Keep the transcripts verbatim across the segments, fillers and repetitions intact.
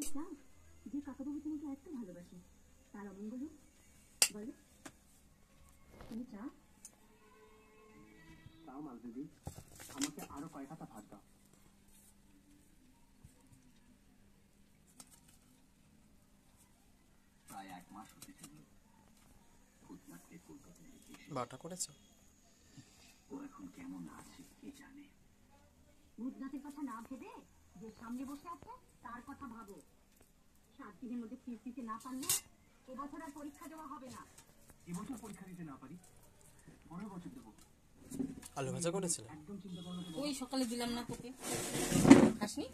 যে কাকাবাবু তোমাকে এত ভালোবাসে তার অমঙ্গল বলো তুমি চা তাও মাল দিদি আমাকে আরো কয় কথা ভাত দাও। প্রায় এক মাস হতে চলল ভূতনাথকে কলকাতায় বাটা করেছ। ও এখন কেমন আছে কে জানে। ভূতনাথের কথা না ভেবে যে সামনে বসে আছে তার কথা ভাবো। সাত দিনের মধ্যে ফিস দিতে না পারলে এবছর আর পরীক্ষা দেওয়া হবে না। এবছর পরীক্ষা দিতে না পারি পরের বছর দেবো। আলু ভাজা করেছিল একদম চিন্তা করো না। ওই সকালে দিলাম না তোকে খাসনি?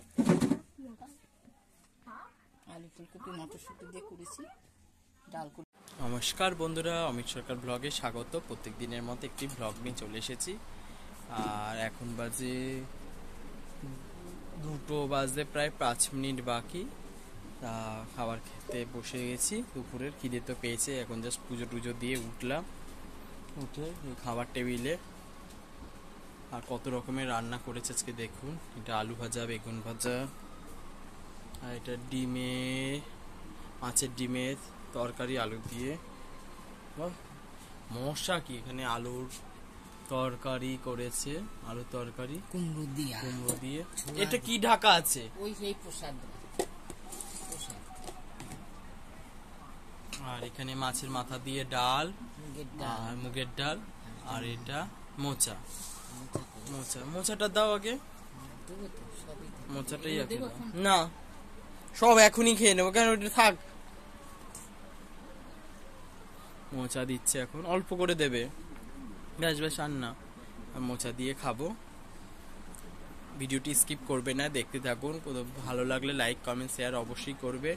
আলু ফুলকপি মটরশুঁটি দিয়ে করেছি ডাল করে। নমস্কার বন্ধুরা, অমিত সরকার ব্লগে স্বাগত। প্রত্যেক দিনের মতো একটি ব্লগ নিয়ে চলে এসেছি। আর এখন বাজে দুটো বাজতে প্রায় পাঁচ মিনিট বাকি। তা খাবার খেতে বসে গেছি। দুপুরের খিদে তো পেয়েছে। এখন জাস্ট পুজো টুজো দিয়ে উঠলাম, উঠে খাবার টেবিলে আর কত রকমের রান্না করেছে আজকে দেখুন। এটা আলু ভাজা, বেগুন ভাজা, আর এটা ডিমে মাছের ডিমের তরকারি আলু দিয়ে। মশা কি এখানে আলুর তরকারি করেছে, আলু তরকারি কুমড়ো দিয়ে কুমড়ো দিয়ে। এটা কি ঢাকা আছে? ওই সেই প্রসাদ। আর এখানে মাছের মাথা দিয়ে ডাল আর মুগের ডাল। আর এটা মোচা মোচা মোচাটা দাও আগে। মোচাটাই আগে না, সব এখনই খেয়ে নেবো কেন, ওটা থাক। মোচা দিচ্ছে এখন, অল্প করে দেবে, ব্যাস ব্যাস আর না। মোচা দিয়ে খাবো। ভিডিওটি স্কিপ করবে না, দেখতে থাকুন। ভালো লাগলে লাইক কমেন্ট শেয়ার অবশ্যই করবে।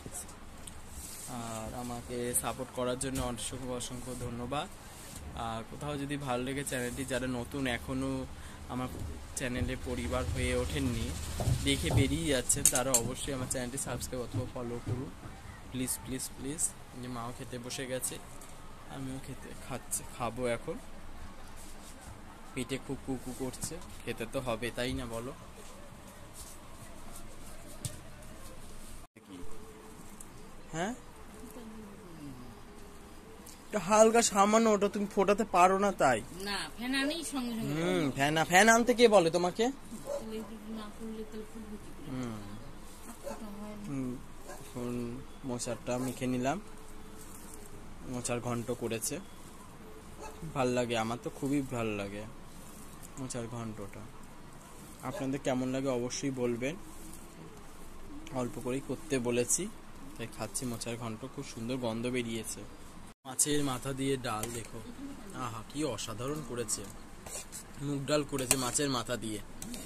আর আমাকে সাপোর্ট করার জন্য অসংখ্য অসংখ্য ধন্যবাদ। আর কোথাও যদি ভালো লেগে চ্যানেলটি, যারা নতুন এখনও আমার চ্যানেলে পরিবার হয়ে ওঠেননি, দেখে বেরিয়ে যাচ্ছেন, তারা অবশ্যই আমার চ্যানেলটি সাবস্ক্রাইব অথবা ফলো করুন প্লিজ প্লিজ প্লিজ। যে মাও খেতে বসে গেছে, আমিও খেতে খাচ্ছি খাবো এখন। পেটে খুব কুকু করছে, খেতে তো হবে, তাই না বলো? হ্যাঁ হালকা সামান্য, ওটা তুমি ফোটাতে পারো না তাই না। ফ্যান আনেই সঙ্গে সঙ্গে। হুম ফ্যান ফ্যান আনতে কে বলে তোমাকে? হুম মোচারটা মেখে নিলাম। মোচার ঘন্ট করেছে, ভাল লাগে, আমার তো খুবই ভাল লাগে মোচার ঘন্টটা। আপনাদের কেমন লাগে অবশ্যই বলবেন। অল্প করেই করতে বলেছি, তাই খাচ্ছি মোচার ঘন্ট। খুব সুন্দর গন্ধ বেরিয়েছে। মাছের মাথা দিয়ে ডাল দেখো, আহা কি অসাধারণ করেছে। মুগ ডাল করেছে মাছের মাথা দিয়ে।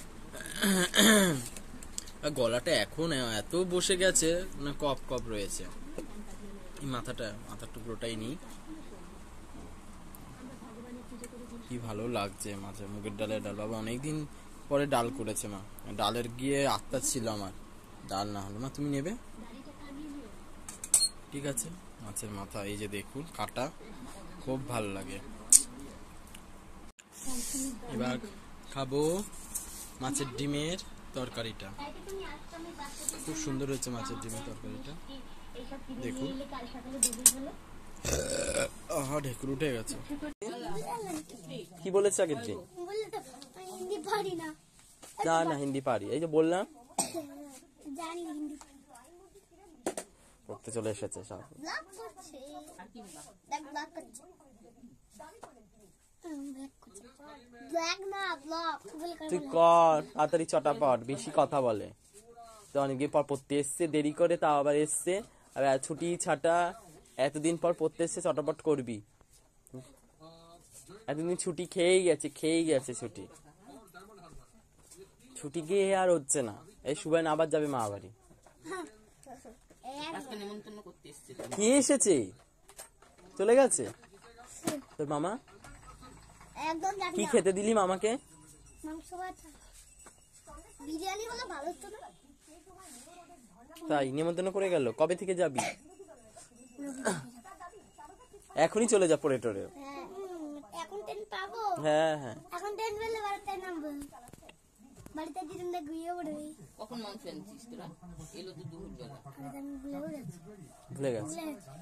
গলাটা এখন এত বসে গেছে না, কপ কপ রয়েছে। এই মাথাটা মাথার টুকরোটাই নেই। কি ভালো লাগছে মাছের মুগের ডালের ডাল। বাবা অনেকদিন পরে ডাল করেছে মা। ডালের গিয়ে আত্মা ছিল আমার, ডাল না হলো। মা তুমি নেবে? ঠিক আছে। মাছের মাথা এই যে দেখুন কাটা, খুব ভালো লাগে। এবার খাবো মাছের ডিমের তরকারিটা। খুব সুন্দর হয়েছে মাছের ডিমের তরকারিটা, দেখুন। আহা ঢেকুর উঠে গেছে। কি বলেছে আগের দিন? না না হিন্দি পারি, এই যে বললাম পড়তে চলে এসেছে সব। তুই কর তাড়াতাড়ি চটাপট, বেশি কথা বলে। অনেকদিন পর পড়তে এসছে, দেরি করে তাও আবার এসছে। আর ছুটি ছাটা এতদিন পর পড়তে এসছে, চটাপট করবি। এতদিন ছুটি খেয়েই গেছে খেয়েই গেছে ছুটি ছুটি গিয়ে আর হচ্ছে না। এই সুবান আবার যাবে মা বাড়ি। কি এসেছে চলে গেছে তোর মামা? কি খেতে দিলি মামাকে? তাই নিমন্ত্রণ করে গেল? কবে থেকে যাবি? এখনই চলে যা পরে টরে। হ্যাঁ হ্যাঁ বাড়িতে দিদিন ঘুরিয়ে পড়বি। কখন মাংস আনছিস তোরা? এলো তো দুপুরবেলা। আমি ভুলেও গেছি ভুলে গেছে। ভুলে গেছি।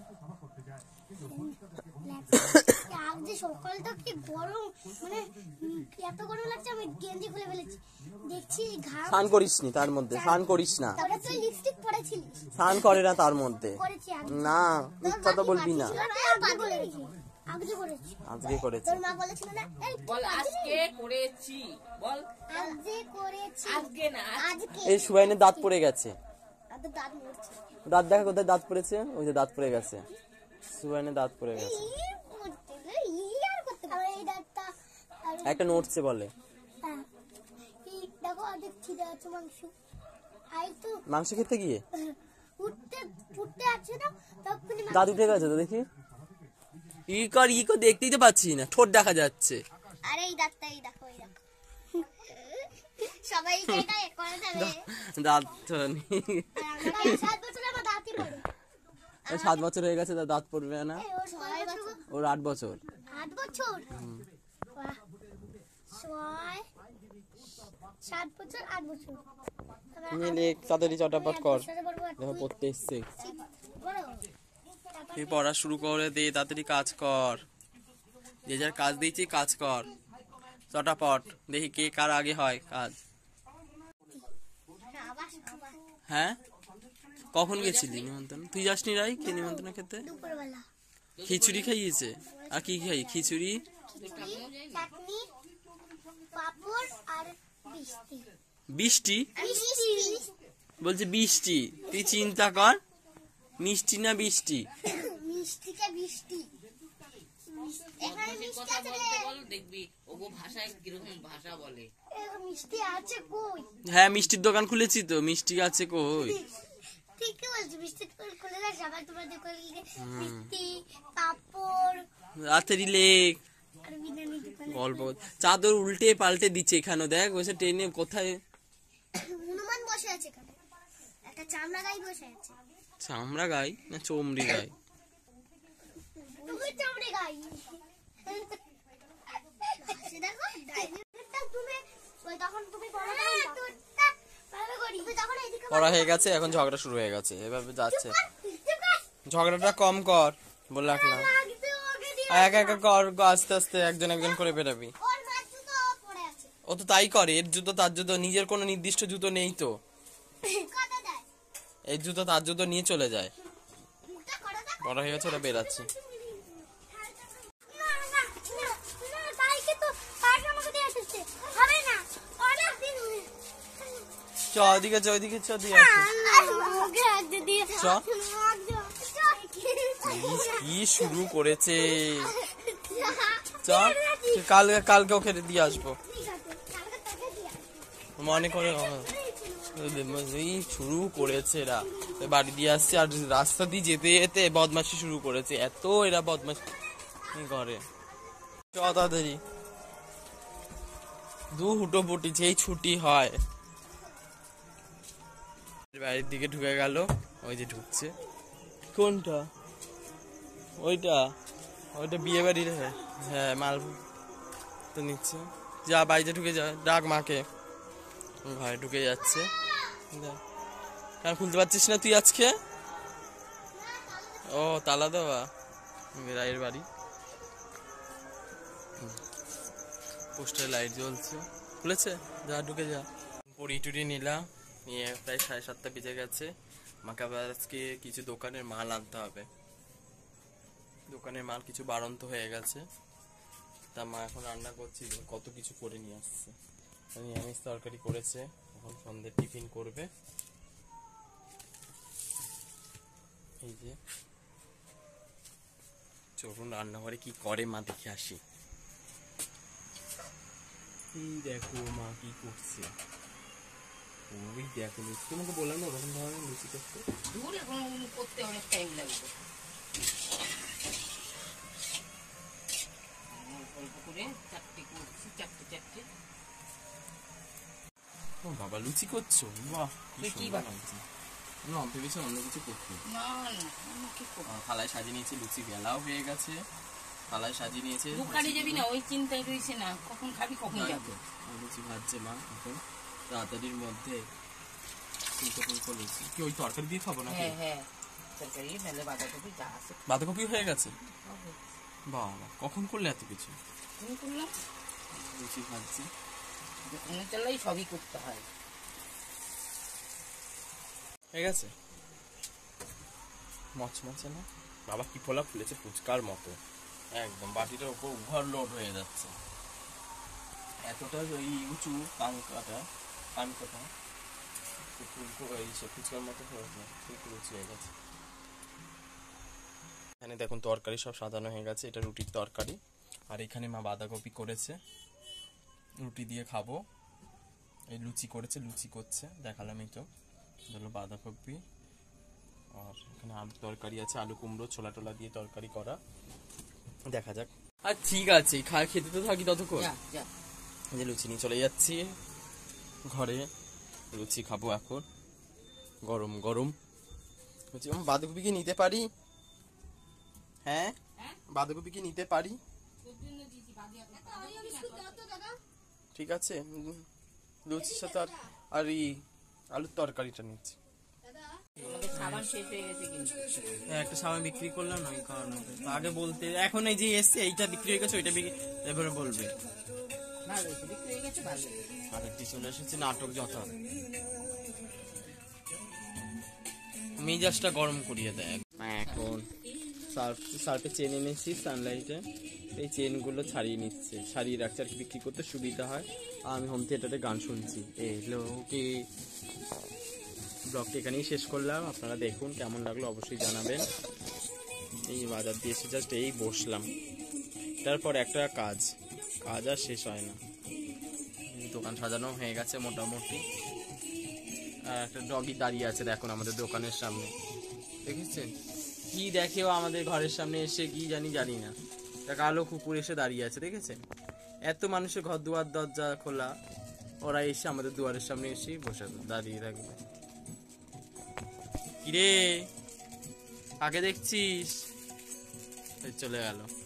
আজ যে সকালটা কি গরম, মানে উম, এত গরম লাগছে আমি গেঞ্জি খুলে ফেলেছি, দেখছি ঘাম। স্নান করিস নি তার মধ্যে, স্নান করিস না, তারপরে তুই লিপস্টিক পরেছিলিস। স্নান করে না তার মধ্যে। করেছি আগে। না মিথ্যা তো বলবি না। আগে করেছি, আগে করেছি। আজকে করেছে। তোর মা বলেছিল না, এই বল আজকে করেছি, বল আজকে করেছি, আজকে না আজকে। এই সুবাইনের দাঁত পড়ে গেছে। আর তো দাঁত মরছে। দাঁত দেখা কোথায় দাঁত পড়েছে, ওই যে দাঁত পড়ে গেছে, সুবাইনের দাঁত পড়ে গেছে। ই করতে গেলে ই আর করতে পারে এই দাঁতটা। আর একটা নড়ছে বলে। হ্যাঁ, এই দেখো অর্ধেক ছিঁড়ে আছে মাংস। আই তো মাংস খেতে গিয়ে উঠতে উঠতে আছে না, তখনই মাংস- দাঁত উঠে গেছে তো দেখি। ই কর ই কর, দেখতেই তো পাচ্ছি না, ঠোঁট দেখা যাচ্ছে। আরে এই দাঁতটা এই দেখো, এই দেখো। সবাই এটা এ করে দেবে। দাঁত তো নেই। আর আমার সাত বছর আমার দাঁতই পড়ে। ওর সাত বছর হয়ে গেছে, তার দাঁত পড়বে না। এই ওর ছয় বছর, ওর আট বছর। আট বছর। বাহ। ছয়, সাত বছর, আট বছর। নিলে তাড়াতাড়ি চটাপট কর, বছরে বড় বড় দেখো পড়তে এসছে। বড়। তুই পড়া শুরু করে দে, তাড়াতাড়ি কাজ কর, যে যার কাজ দিয়েছি কাজ কর চটাপট, দেখি কে কার আগে হয় কাজ। সাবাস, সাবাস। হ্যাঁ কখন গেছিলি নিমন্ত্রণ? তুই যাসনি রাই কে নিমন্ত্রণ খেতে? দুপুরবেলা খিচুড়ি খাইয়েছে। আর কি খাই? খিচুড়ি, চাটনি, পাপড় আর মিষ্টি। বৃষ্টি মিষ্টি বলছে বৃষ্টি, তুই চিন্তা কর, মিষ্টি না বৃষ্টি। মিষ্টিকে বৃষ্টি। এখানে বদমাশির মিষ্টি কথা আছে বলতে রে। বল, দেখবি ওগো ভাষায় কিরকম ভাষা বলে। এখানে মিষ্টি আছে কই? হ্যাঁ মিষ্টির দোকান খুলেছি তো, মিষ্টি আছে কই? ঠিকই বলছি, মিষ্টি খুলে দেখ, সবাই তোমার দোকানে মিষ্টি, পাপড় রাতেরই লেক আর বিরিয়ানি দোকানে। গল্প, চাদর উল্টে পাল্টে দিচ্ছে এখানে, দেখ বসে ট্রেনে কোথায় হনুমান বসে আছে এখানে, একটা চামড়া গাই বসে আছে। চামড়া গাই না চমড়ি গাই? তুমি চামড়া গাই। সে দেখো ডাইনিংটা তুমি ওই তখন তুমি বড় তোরটা ভালো করি, তুমি তখন এইদিকে পড়া হয়ে গেছে, এখন ঝগড়া শুরু হয়ে গেছে, এভাবে যাচ্ছে। ঝগড়াটা কম কর বলে রাখলাম, লাগতে ওকে দিয়ে এক এক কর, আস্তে আস্তে একজন একজন করে বেরোবি। ওর মাছ তো পড়ে আছে। ও তো তাই করে, এর জুতো তার জুতো, নিজের কোনো নির্দিষ্ট জুতো নেই তো, কত দেয়? এই জুতো তার জুতো নিয়ে চলে যায়। মুখটা করো দেখো। পড়া হয়ে গেছে, ওরা বেরাচ্ছে। না না না না, কালকে তো পাশ আমাকে দিয়ে এসেছে, হবে না অনেক দিন হয়ে। চ ওইদিকে, চ ওইদিকে, চ দিয়ে আসো। ওকে আজকে দিয়ে চ। কি শুরু করেছে, চ কাল কালকে ওকে দিয়ে আসবো, মনে করে। এই শুরু করেছে এরা, বাড়ি দিয়ে আসছে আর রাস্তা দিয়ে যেতে যেতে বদমাশি শুরু করেছে, এত এরা বদমাশি করে। চ তাড়াতাড়ি, দু হুটো পুটি যেই ছুটি হয়। বাড়ির দিকে ঢুকে গেল, ওই যে ঢুকছে। কোনটা? ওইটা ওইটা বিয়ে বাড়ির। হ্যাঁ মাল তো নিচ্ছে, যা বাড়িতে ঢুকে যা, ডাক মাকে। ঘরে ঢুকে যাচ্ছে, কেন খুলতে পারছিস না তুই আজকে? ও তালা দেওয়া রায়ের বাড়ি, পোস্টার লাইট জ্বলছে, খুলেছে, যা ঢুকে যা। পড়ি টুড়ি নিলাম, নিয়ে প্রায় সাড়ে সাতটা বেজে গেছে। আমাকে আবার আজকে কিছু দোকানের মাল আনতে হবে, দোকানের মাল কিছু বাড়ন্ত হয়ে গেছে, তা মা এখন রান্না করছি, কত কিছু করে নিয়ে আসছে। নিরামিষ তরকারি করেছে, এখন সন্ধ্যে টিফিন করবে। এই যে চলুন রান্নাঘরে কি করে মা দেখে আসি। এই দেখো মা কি করছে, ওই দেখো লুচি, তোমাকে বললাম না ওরকম ধরনের লুচি করতে। দূর এখন করতে অনেক টাইম লাগবে। অল্প করে চারটে করছি, চারটে চারটে। ও বাবা লুচি করছো, বাহ তুই কি বানাচ্ছি না, ভেবেছি অন্য কিছু করতে। না না আমি কি করবো? থালায় সাজিয়ে নিয়েছি, লুচি বেলাও হয়ে গেছে, থালায় সাজিয়ে নিয়েছে। দোকানে যাবি না, ওই চিন্তায় রয়েছে না কখন খাবি কখন যাবে। লুচি ভাজছে মা এখন তাড়াতাড়ির মধ্যে। ফুলকো ফুলকো লুচি কি ওই তরকারি দিয়ে খাবো নাকি? হ্যাঁ হ্যাঁ তরকারি মেলে বাঁধাকপি যা আছে বাঁধাকপি হয়ে গেছে? বাবা কখন করলে এত কিছু? তুমি করলাম লুচি ভাজছে। দোকানে চালাই সবই করতে হয়। হয়ে গেছে মচমচে না বাবা, কি ফোলা ফুলেছে ফুচকার মতো একদম। বাটিটার উপর ওভারলোড হয়ে যাচ্ছে, এতটা ওই উঁচু কাঙ্কাটা কানকাটা এই সব ফুচকার মতো লুচি হয়ে গেছে। এখানে দেখুন তরকারি সব সাজানো হয়ে গেছে, এটা রুটির তরকারি। আর এখানে মা বাঁধাকপি করেছে, রুটি দিয়ে খাবো। এই লুচি করেছে, লুচি করছে দেখালাম এই তো ধরো বাঁধাকপি। আর এখানে আলু তরকারি আছে, আলু কুমড়ো ছোলা টোলা দিয়ে তরকারি করা, দেখা যাক। আর ঠিক আছে খা খেতে তো থাকি ততক্ষণ। যা যা যে লুচি নিয়ে চলে যাচ্ছি ঘরে, লুচি খাবো এখন গরম গরম লুচি। আমি বাঁধাকপি কি নিতে পারি? হ্যাঁ বাঁধাকপি কি নিতে পারি? ঠিক আছে লুচির সাথে আর আর এই আলুর তরকারিটা নিচ্ছি। আমাদের সাবান শেষ হয়ে গেছে কিন্তু। হ্যাঁ একটা সাবান বিক্রি করলাম না ওই কারণে। আগে বলতে এখন এই যে এসছে এইটা বিক্রি হয়ে গেছে ওইটা এবারে বলবে। ভালো হয়েছে, বিক্রি হয়ে গেছে ভালো। আরেকটি চলে এসেছে নাটক যথা, মেজাজটা গরম করিয়ে দেয়। এখন সার্ফ সার্ফে চেন এনেছি সানলাইটে, এই চেনগুলো ছাড়িয়ে নিচ্ছে, ছাড়িয়ে রাখছে আর কি বিক্রি করতে সুবিধা হয়। আর আমি হোম থিয়েটারে গান শুনছি। এই লোকে ব্লগটা এখানেই শেষ করলাম, আপনারা দেখুন কেমন লাগলো অবশ্যই জানাবেন। এই বাজার দিয়ে এসে জাস্ট এই বসলাম, তারপর একটা কাজ কাজ আর শেষ হয় না। দোকান সাজানো হয়ে গেছে মোটামুটি। আর একটা ডগি দাঁড়িয়ে আছে দেখুন আমাদের দোকানের সামনে, দেখেছেন কি দেখেও আমাদের ঘরের সামনে এসে কি জানি জানি না একটা কালো কুকুর এসে দাঁড়িয়ে আছে, দেখেছেন? এত মানুষের ঘর দুয়ার দরজা খোলা, ওরা এসে আমাদের দুয়ারের সামনে এসে বসে দাঁড়িয়ে থাকবে। কিরে কাকে দেখছিস? চলে গেল।